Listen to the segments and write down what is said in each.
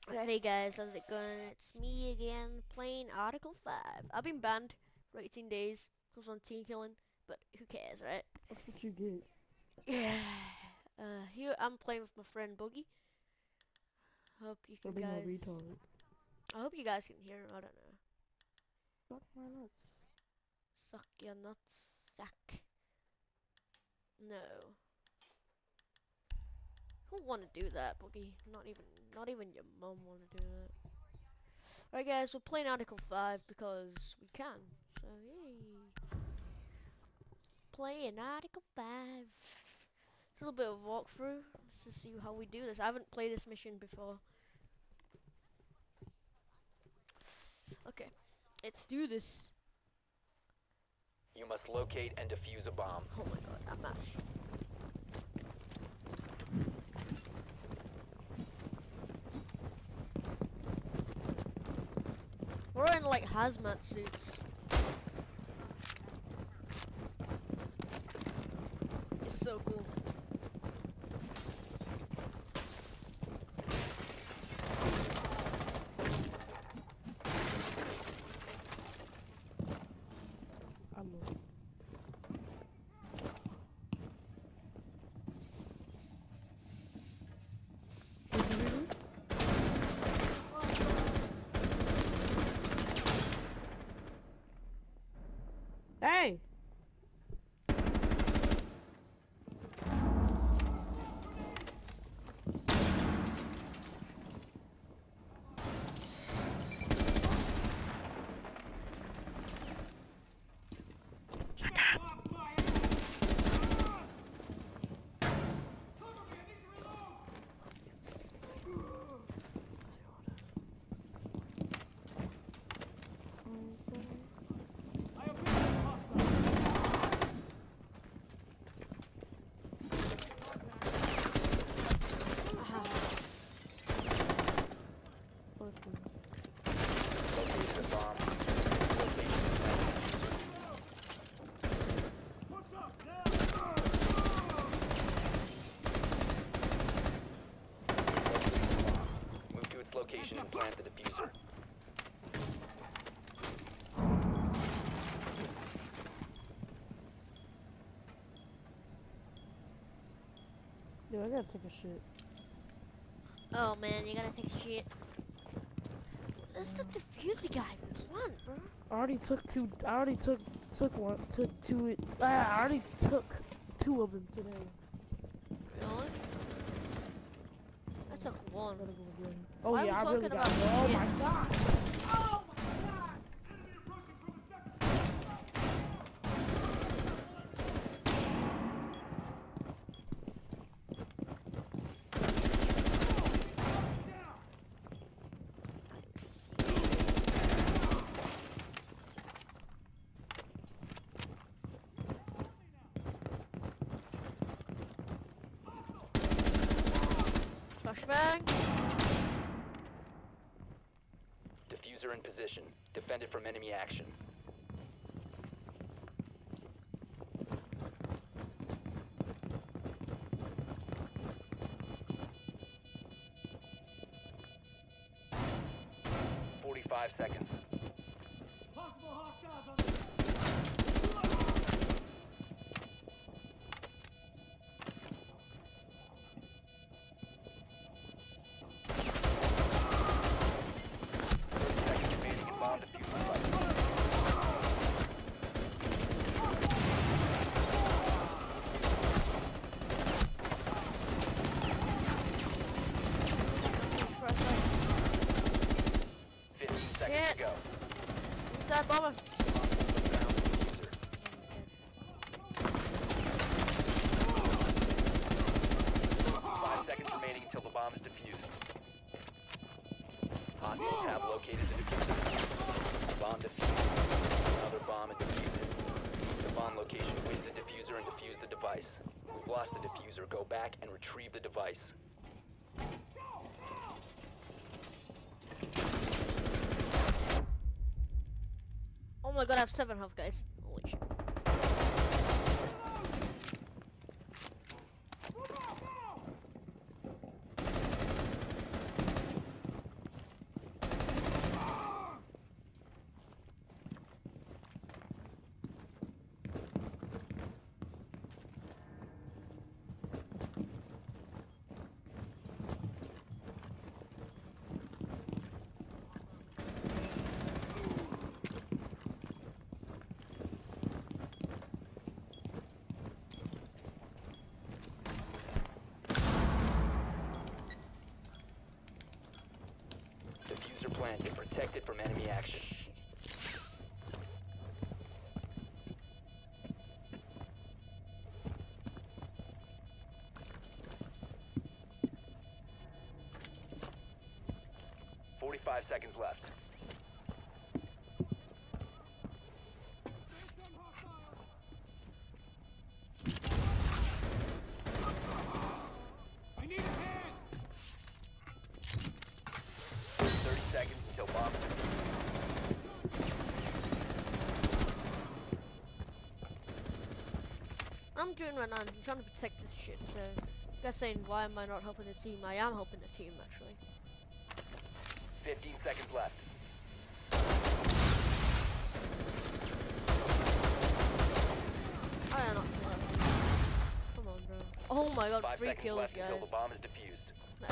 Hey guys, how's it going? It's me again, playing Article 5. I've been banned for 18 days because I'm team killing, but who cares, right? That's what you get. Yeah. Here I'm playing with my friend Boogie. Hope you For can being a guys. retard. I hope you guys can hear him. I don't know. Fuck my nuts. Suck your nuts, sack. No. Who want to do that, Boogie? Not even your mum want to do that. Alright, guys, we're playing Article 5 because we can. So yay. Playing Article 5. It's a little bit of a walkthrough. Let's just see how we do this. I haven't played this mission before. Okay, let's do this. You must locate and defuse a bomb. Oh my god, that match. We're in like hazmat suits. It's so cool. I love it. Did you hear me? Hey! Locate the bomb. Move to its location and plant the diffuser. Dude, I gotta take a shit. Oh man, you gotta take a shit. Let's the diffuser guy. Come on, bro. I already took two. I already took one. Took two. I already took two of them today. Really? I took one. Gotta go again. Oh Why are yeah, we I really talking got. about Oh shit? my god! Flashbang. Diffuser in position. Defend it from enemy action. "45 seconds. Possible hostiles on Seconds remaining in bomb diffuser site. Press like 15 seconds Shit. to go. who's that bomber? Found the diffuser. 5 seconds remaining until the bomb is defused. Hostiles have located the diffuser. Bomb defused. Another bomb is defused. The bomb location wins the diffuser and defuse the device. We've lost the diffuser. Go back and retrieve the device. Oh my god, I have 7 health, guys. Holy shit. Bombs are planted. Protected from enemy action. Shh. 45 seconds left. I need a hand! 30 seconds until bomb is defused. I'm doing right now. I'm trying to protect this shit. So, you guys saying why am I not helping the team? I am helping the team actually. 15 seconds left. I am not kill him. Come on, bro. Oh my god, 5 3 seconds kills, left guys. until the bomb is defused. Nah.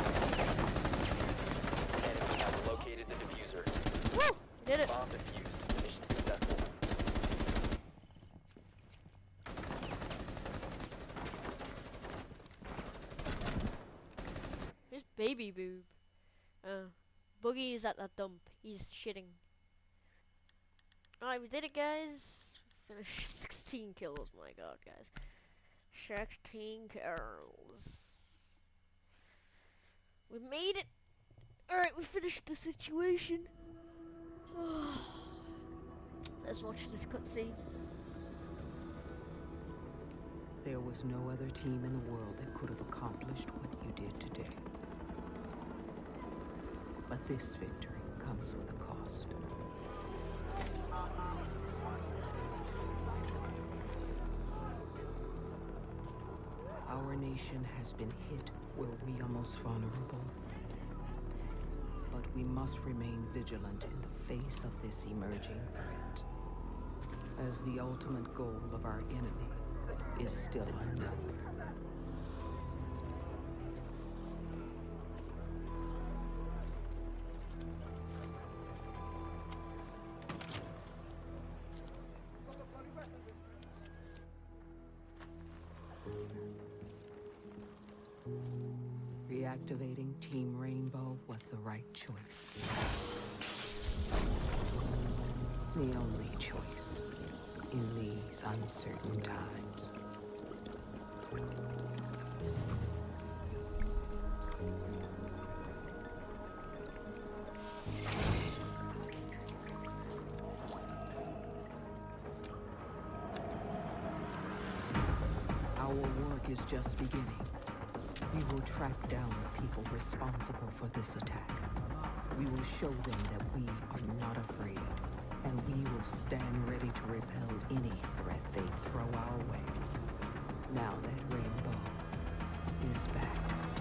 Enemy has located the diffuser. Woo! Did it. Bomb defused. Mission successful. Here's baby boob. Boogie is at that dump. He's shitting. Alright, we did it, guys. Finished 16 kills. My god, guys. 16 kills. We made it. Alright, we finished the situation. Let's watch this cutscene. There was no other team in the world that could have accomplished what you did today. But this victory comes with a cost. Our nation has been hit where we are most vulnerable. But we must remain vigilant in the face of this emerging threat, as the ultimate goal of our enemy is still unknown. Reactivating Team Rainbow was the right choice. The only choice in these uncertain times. Our work is just beginning. We will track down the people responsible for this attack. We will show them that we are not afraid, and we will stand ready to repel any threat they throw our way. Now that Rainbow is back.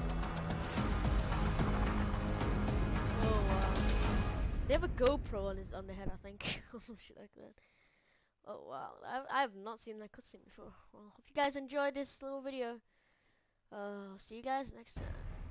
Oh wow. They have a GoPro on their head, I think, or some shit like that. Oh wow, I have not seen that cutscene before. Well, hope you guys enjoyed this little video. See you guys next time.